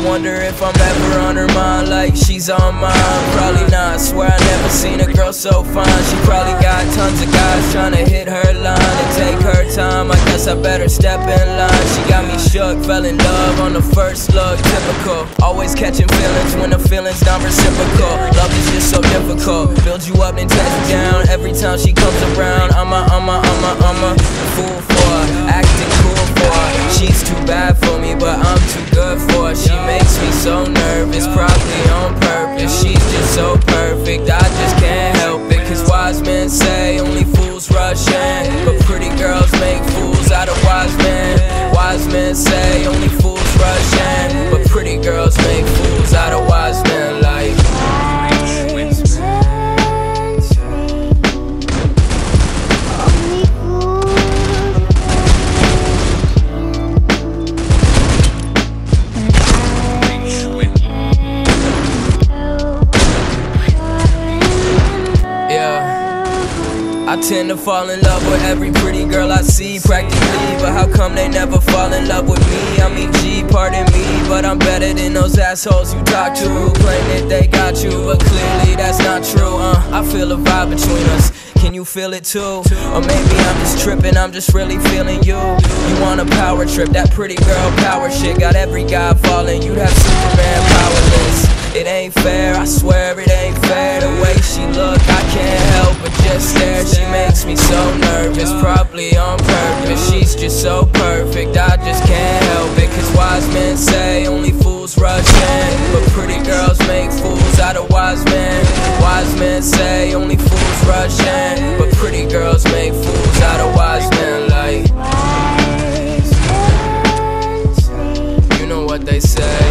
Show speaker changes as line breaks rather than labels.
wonder if I'm ever on her mind like she's on mine. Probably not, swear I never seen a girl so fine. She probably got tons of guys trying to hit her line and take her time. I guess I better step in line. She got me shook, fell in love on the first look. Typical, always catching feelings when the feeling's not reciprocal. Love is just so difficult, build you up then tear you down. Every time she comes around, I'm a fool for her, acting cool for her. She's too bad for me, but I'm too good for her. She makes me so nervous, probably on purpose. She's just so perfect, I just can't help it. Cause wise men say only fools rush in, but pretty girls make fools out of wise men. Wise men say only fools rush in, but pretty girls make fools out of wise men. Like I tend to fall in love with every pretty girl I see, practically. But how come they never fall in love with me? I mean, gee, pardon me, but I'm better than those assholes you talk to who claim that they got you, but clearly that's not true. I feel a vibe between us. Can you feel it too? Or maybe I'm just tripping, I'm just really feeling you. You want a power trip, that pretty girl power shit got every guy falling. You'd have Superman powerless. It ain't fair, I swear it ain't fair. The way she look, I can't help but just stare. She makes me so nervous, probably on purpose. She's just so perfect, I just can't help it. Cause wise men say only fools rush in, but pretty girls make fools out of wise men. Wise men say only fools rush in, but pretty girls make fools out of wise men. Like, you know what they say.